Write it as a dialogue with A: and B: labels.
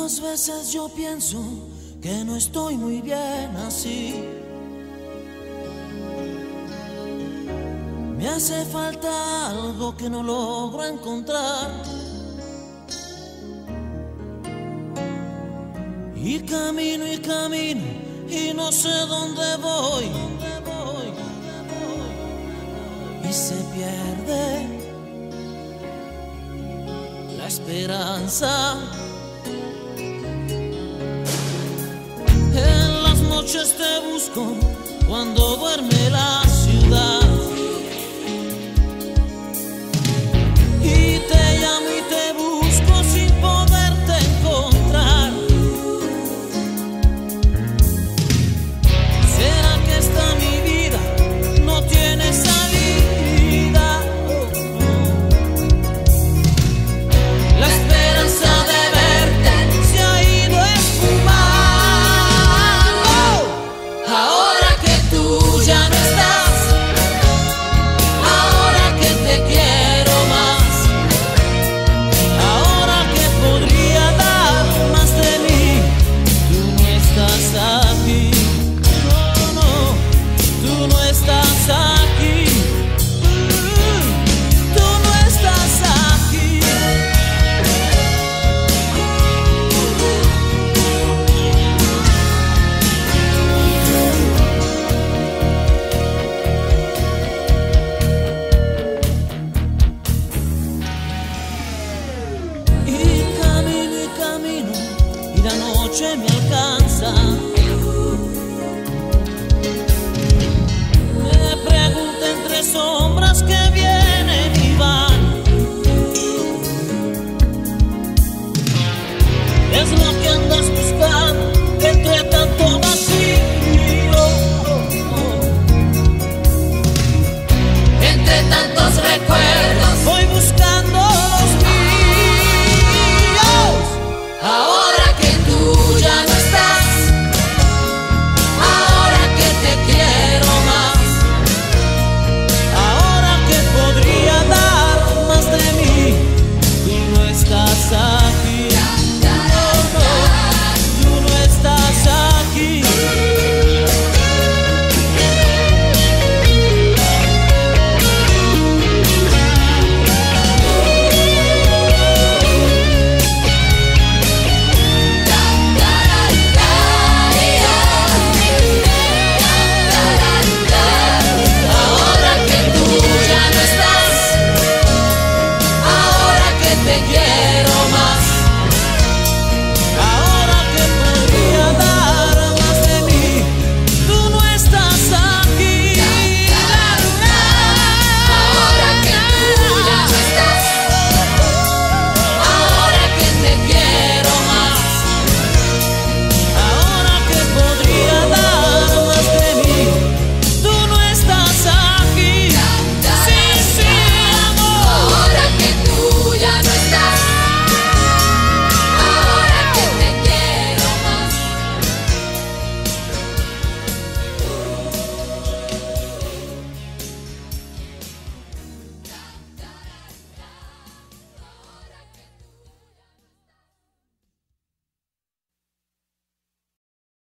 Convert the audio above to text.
A: Muchas veces yo pienso que no estoy muy bien así. Me hace falta algo que no logro encontrar. Y camino y no sé dónde voy. Y se pierde la esperanza. En las noches te busco cuando duerme la ciudad. Y te llamo y te busco sin poderte encontrar. ¿Será que esta mi vida no tiene salida? La esperanza de verte se ha ido esfumando. Ahora que tú ya no estás, ahora que te quiero más, ahora que podría dar más de mí, tú no estás aquí. No, tú no estás aquí. Tú no estás aquí. Y camino y la noche me alcanza. Me pregunto entre sombras que